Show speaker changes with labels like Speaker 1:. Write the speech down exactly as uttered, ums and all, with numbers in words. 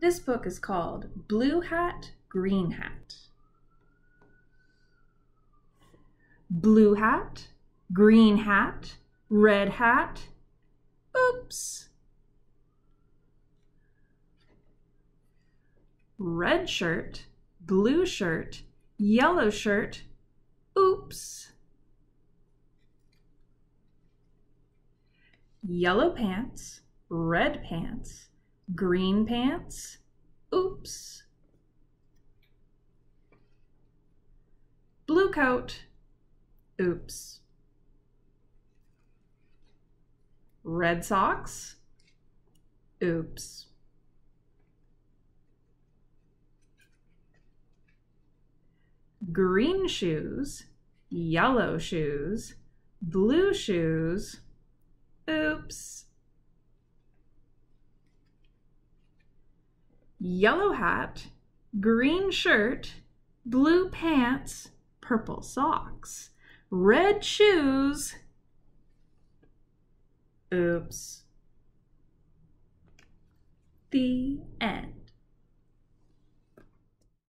Speaker 1: This book is called Blue Hat, Green Hat. Blue hat, green hat, red hat, oops. Red shirt, blue shirt, yellow shirt, oops. Yellow pants, red pants, green pants, oops. Blue coat, oops. Red socks, oops. Green shoes, yellow shoes, blue shoes, oops. Yellow hat, green shirt, blue pants, purple socks, red shoes, oops. The end.